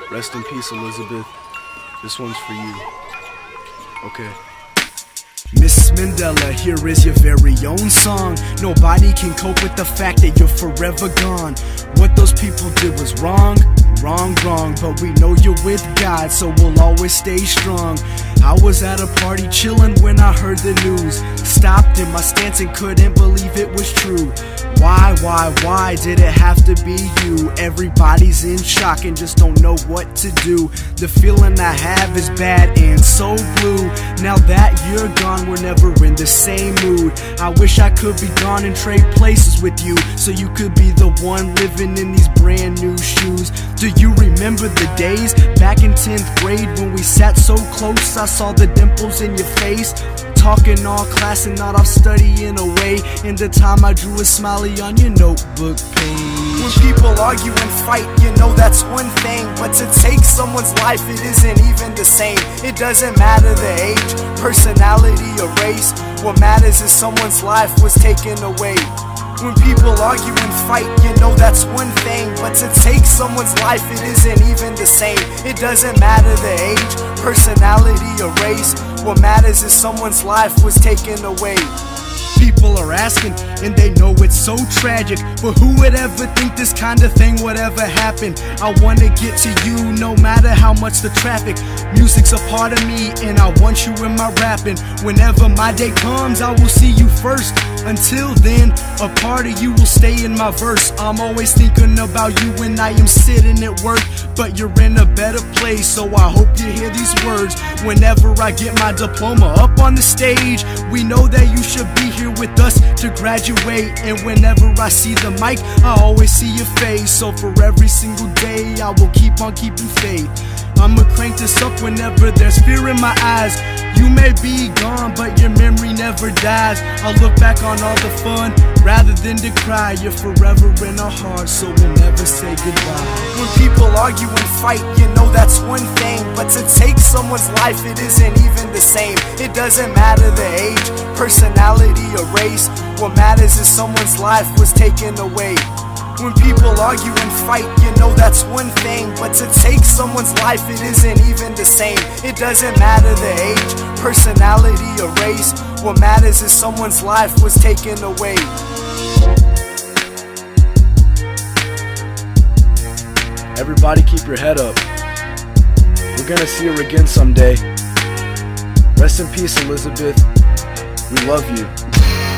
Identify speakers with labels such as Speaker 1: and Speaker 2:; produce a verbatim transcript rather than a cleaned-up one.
Speaker 1: Rest in peace, Elizabeth. This one's for you. Okay.
Speaker 2: Miss Mandela, here is your very own song. Nobody can cope with the fact that you're forever gone. What those people did was wrong, wrong, wrong. But we know you're with God, so we'll always stay strong. I was at a party chillin' when I heard the news. Stopped in my stance and couldn't believe it was true. Why, why, why did it have to be you? Everybody's in shock and just don't know what to do. The feeling I have is bad and so blue. Now that you're gone, we're never in the same mood. I wish I could be gone and trade places with you, so you could be the one living in these brand new shoes. Do you remember the days back in tenth grade when we sat so close? I saw the dimples in your face, talking all class and not off studying away. In the time I drew a smiley on your notebook page.
Speaker 3: When people argue and fight, you know that's one thing, but to take someone's life, it isn't even the same. It doesn't matter the age, personality, or race. What matters is someone's life was taken away. When people argue and fight, you know that's one thing, but to take someone's life, it isn't even the same. It doesn't matter the age, personality, or race. What matters is someone's life was taken away.
Speaker 2: People are asking, and they know it's so tragic, but who would ever think this kind of thing would ever happen? I wanna get to you no matter how much the traffic. Music's a part of me, and I want you in my rapping. Whenever my day comes, I will see you first. Until then, a part of you will stay in my verse. I'm always thinking about you when I am sitting at work, but you're in a better place, so I hope you hear these words whenever I get my diploma up on the stage. We know that you should be here with us to graduate, and whenever I see the mic, I always see your face. So for every single day, I will keep on keeping faith. I'ma crank this up whenever there's fear in my eyes. You may be gone, but your memory never dies. I'll look back on all the fun rather than to cry. You're forever in our hearts, so we'll never say goodbye.
Speaker 3: When people argue and fight, you know that's one thing, but to take someone's life, it isn't even the same. It doesn't matter the age, personality, or race. What matters is someone's life was taken away. When people argue and fight, you know that's one thing, but to take someone's life, it isn't even the same. It doesn't matter the age, personality, or race. What matters is someone's life was taken away.
Speaker 1: Everybody keep your head up. We're gonna see her again someday. Rest in peace, Elizabeth. We love you.